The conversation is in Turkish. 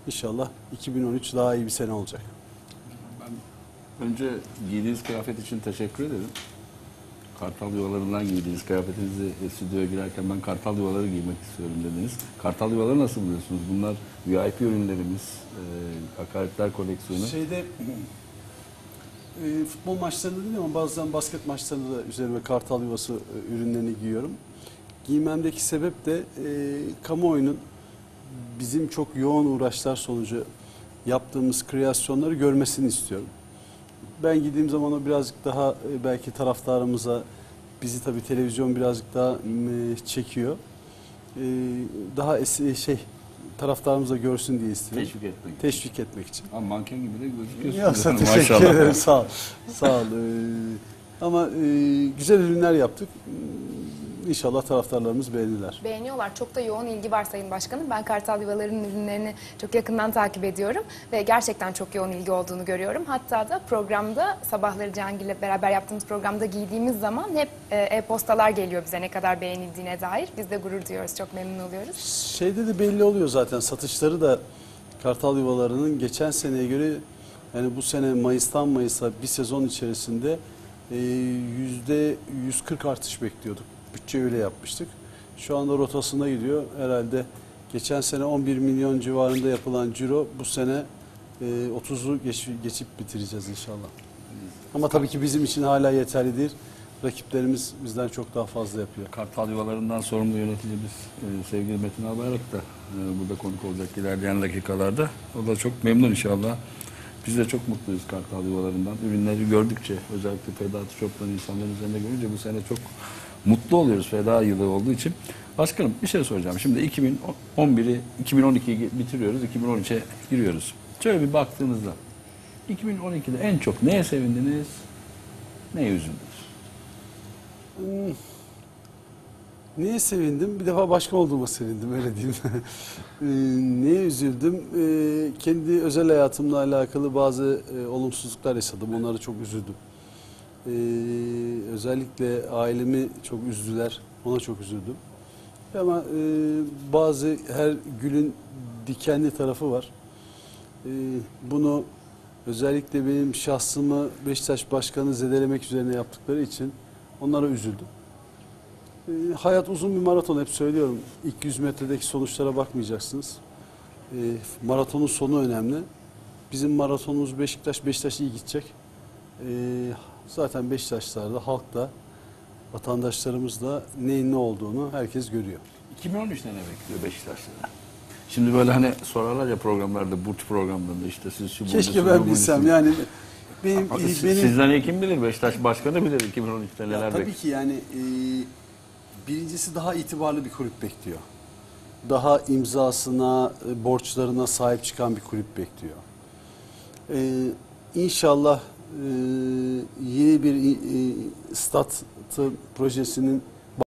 İnşallah 2013 daha iyi bir sene olacak. Ben önce giydiğiniz kıyafet için teşekkür ederim. Kartal yuvalarından giydiğiniz kıyafetinizi stüdyoya girerken ben kartal yuvaları giymek istiyorum dediniz. Kartal yuvaları nasıl buluyorsunuz? Bunlar VIP ürünlerimiz, akaretler koleksiyonu. Futbol maçlarında değil ama bazen basket maçlarında da üzerime kartal yuvası ürünlerini giyiyorum. Giymemdeki sebep de kamuoyunun bizim çok yoğun uğraşlar sonucu yaptığımız kreasyonları görmesini istiyorum. Ben giydiğim zaman o birazcık daha belki taraftarımıza, bizi tabii televizyon birazcık daha çekiyor. Daha taraftarımız da görsün diye istiyorum. Teşvik etmek için. Ama manken gibi de gözüküyorsunuz. Yoksa teşekkür ederim. Sağ ol. Sağ ol. Ama güzel ürünler yaptık. İnşallah taraftarlarımız beğenirler. Beğeniyorlar. Çok da yoğun ilgi var Sayın Başkanım. Ben Kartal Yuvaları'nın ürünlerini çok yakından takip ediyorum ve gerçekten çok yoğun ilgi olduğunu görüyorum. Hatta da programda sabahları Cihangir'le beraber yaptığımız programda giydiğimiz zaman hep e-postalar geliyor bize ne kadar beğenildiğine dair. Biz de gurur duyuyoruz. Çok memnun oluyoruz. Şeyde de belli oluyor zaten. Satışları da Kartal Yuvaları'nın geçen seneye göre, yani bu sene Mayıs'tan Mayıs'a bir sezon içerisinde %140 artış bekliyorduk. Bütçe öyle yapmıştık. Şu anda rotasına gidiyor. Herhalde geçen sene 11 milyon civarında yapılan ciro bu sene 30'u geçip bitireceğiz inşallah. Ama tabii ki bizim için hala yeterli değil. Rakiplerimiz bizden çok daha fazla yapıyor. Kartal yuvalarından sorumlu yöneticimiz sevgili Metin Albayrak da burada konuk olacak ilerleyen dakikalarda. O da çok memnun inşallah. Biz de çok mutluyuz Kartal yuvalarından. Ürünleri gördükçe, özellikle feda tişörtlerini insanların üzerinde görünce bu sene çok mutlu oluyoruz feda yılı olduğu için. Başkanım bir şey soracağım. Şimdi 2011'i, 2012'yi bitiriyoruz, 2013'e giriyoruz. Şöyle bir baktığınızda 2012'de en çok neye sevindiniz, neye üzüldünüz? Neye sevindim? Bir defa başkan olduğuma sevindim, öyle diyeyim. Neye üzüldüm? Kendi özel hayatımla alakalı bazı olumsuzluklar yaşadım. Onlara çok üzüldüm. Özellikle ailemi çok üzdüler. Ona çok üzüldüm. Ama bazı her gülün dikenli tarafı var. Bunu özellikle benim şahsımı Beşiktaş Başkanı zedelemek üzerine yaptıkları için onlara üzüldüm. Hayat uzun bir maraton, hep söylüyorum. İlk 100 metredeki sonuçlara bakmayacaksınız. Maratonun sonu önemli. Bizim maratonumuz Beşiktaş. Beşiktaş iyi gidecek. Zaten Beşiktaşlar'da, halk da, vatandaşlarımız da neyin ne olduğunu herkes görüyor. 2013'te ne bekliyor Beşiktaş'ta? Şimdi böyle hani sorarlar ya programlarda, burç programlarında işte siz şu Keşke ben bilsem yani. Sizden iyi kim bilir? Beşiktaş Başkanı bilir 2013'te neler bekliyor. Tabii ki yani birincisi daha itibarlı bir kulüp bekliyor. Daha imzasına, borçlarına sahip çıkan bir kulüp bekliyor. İnşallah yeni bir stat projesinin